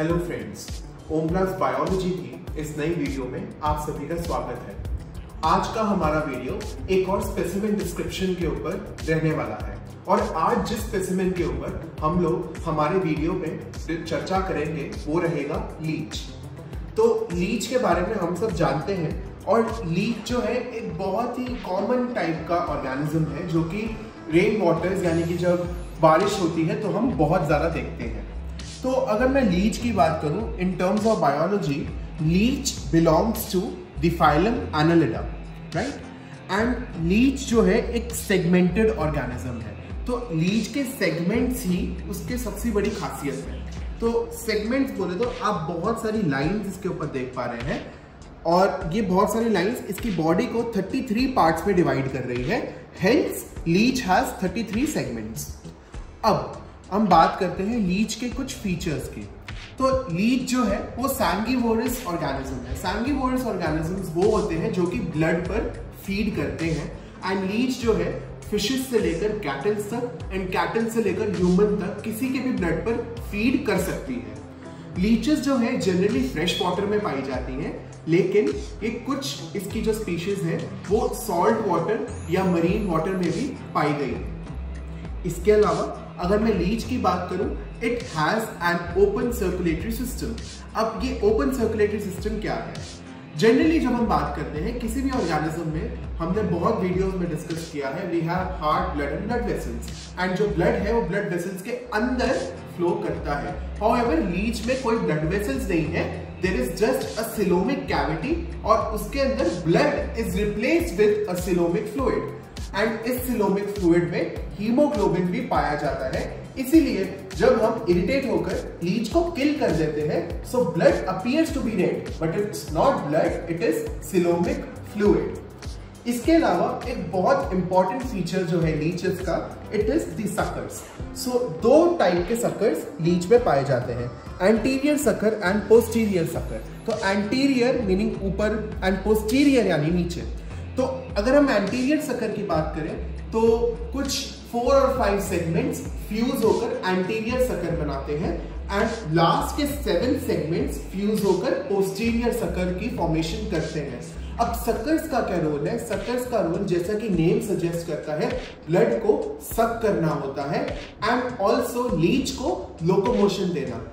Hello friends, Om class biology की इस नई वीडियो में आप सभी का स्वागत है। आज का हमारा वीडियो एक और स्पेसिमेन डिस्क्रिप्शन के ऊपर रहने वाला है और आज जिस स्पेसिमेन के ऊपर हम लोग हमारे वीडियो में चर्चा करेंगे वो रहेगा लीच। तो लीच के बारे में हम सब जानते हैं और लीच जो है एक बहुत ही कॉमन टाइप का ऑर्गेनिज्म है जो कि रेन वाटर्स यानी कि जब बारिश होती है तो हम बहुत ज़्यादा देखते हैं। तो अगर मैं लीच की बात करूं in terms of biology, leech belongs to the phylum Annelida, right? And leech जो है एक सेगमेंटेड ऑर्गेनिज्म है। तो लीच के सेगमेंट्स ही उसके सबसे बड़ी खासियत है। तो सेगमेंट्स बोले तो आप बहुत सारी लाइंस इसके ऊपर देख पा रहे हैं और ये बहुत सारी लाइंस इसकी बॉडी को 33 पार्ट्स में डिवाइड कर रही है। Hence leech has 33 segments. अब हम बात करते हैं लीच के कुछ फीचर्स की। तो लीच जो है वो सैंगिवोरस ऑर्गेनिज्म है। सैंगिवोरस ऑर्गेनिजम्स वो होते हैं जो कि ब्लड पर फीड करते हैं एंड लीच जो है फिशेस से लेकर कैटल्स तक एंड कैटल से लेकर ह्यूमन तक किसी के भी ब्लड पर फीड कर सकती है। लीचेस जो है जनरली फ्रेश वाटर में पाई जाती हैं, लेकिन ये कुछ इसकी जो स्पीशीज है वो सॉल्ट वाटर या मरीन वाटर में भी पाई गई है। इसके अलावा अगर मैं लीच की बात करूं, it has an open circulatory system. अब ये ओपन सर्कुलेटरी सिस्टम क्या है? जनरली जब हम बात करते हैं किसी भी ऑर्गेनिज्म में, हमने बहुत वीडियोस में डिस्कस किया है, we have heart, blood and blood vessels and जो ब्लड है वो ब्लड वेसल्स के अंदर फ्लो करता है। हाउएवर लीच में कोई ब्लड वेसल्स नहीं है, there is just a coelomic cavity और उसके अंदर blood is replaced with a coelomic fluid and इस सिलोमिक फ्लूइड में हीमोग्लोबिन भी पाया जाता है। इसीलिए जब हम इरिटेट होकर लीच को किल कर देते हैं, so blood appears to be red but it's not blood, it is coelomic fluid. इसके अलावा एक बहुत इंपॉर्टेंट फीचर जो है लीचेस का, it is the suckers. So दो टाइप के सकर्स लीच में पाए जाते हैं, anterior sucker and posterior sucker. तो एंटीरियर मीनिंग ऊपर एंड पोस्टीरियर यानी नीचे। तो अगर हम एंटीरियर सकर की बात करें तो कुछ 4 और 5 सेगमेंट्स फ्यूज होकर एंटीरियर सकर बनाते हैं एंड लास्ट के 7 सेगमेंट्स फ्यूज होकर पोस्टीरियर सकर की फॉर्मेशन करते हैं। अब सकर्स का क्या रोल है? सकर्स का रोल जैसा कि नेम सजेस्ट करता है, ब्लड को सक करना होता है एंड ऑल्सो लीच को लोकोमोशन देना।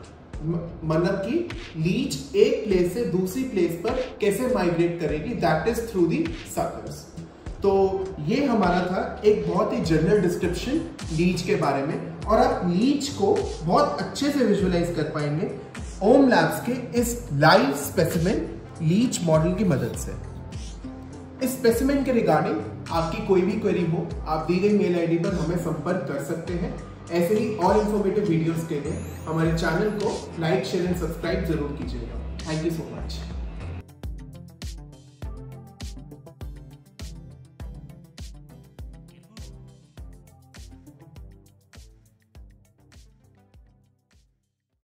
मतलब कि लीच एक प्लेस से दूसरी प्लेस पर कैसे माइग्रेट करेगी, that is through the suckers. तो ये हमारा था एक बहुत ही जनरल डिस्क्रिप्शन लीच के बारे में और आप लीच को बहुत अच्छे से विजुअलाइज कर पाएंगे ओम लैब्स के इस लाइव स्पेसिमेन लीच मॉडल की मदद से। इस स्पेसिमेन के रिगार्डिंग आपकी कोई भी क्वेरी हो, आप दी गई मेल आईडी पर हमें संपर्क कर सकते हैं। ऐसे ही और इन्फॉर्मेटिव वीडियोस के लिए हमारे चैनल को लाइक, शेयर एंड सब्सक्राइब जरूर कीजिएगा। Thank you so much.